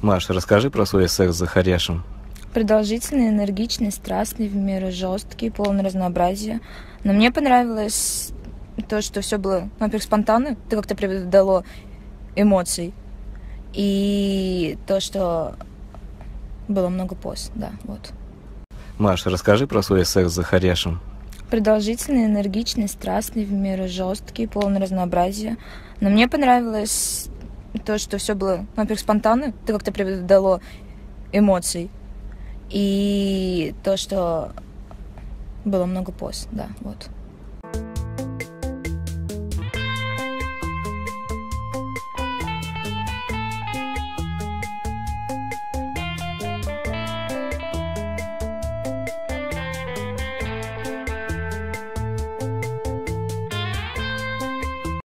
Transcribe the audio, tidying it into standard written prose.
Маш, расскажи про свой секс с Захаряшем. Продолжительный, энергичный, страстный, в меру жесткий, полный разнообразия. Но мне понравилось то, что все было, во-первых, спонтанно, это как-то придало эмоций. И то, что было много поз, да, вот. Маш, расскажи про свой секс с Захаряшем. Продолжительный, энергичный, страстный, в меру жесткий, полный разнообразия. Но мне понравилось то, что все было, во-первых, спонтанно, это как-то придало эмоций. И то, что было много поз, да, вот.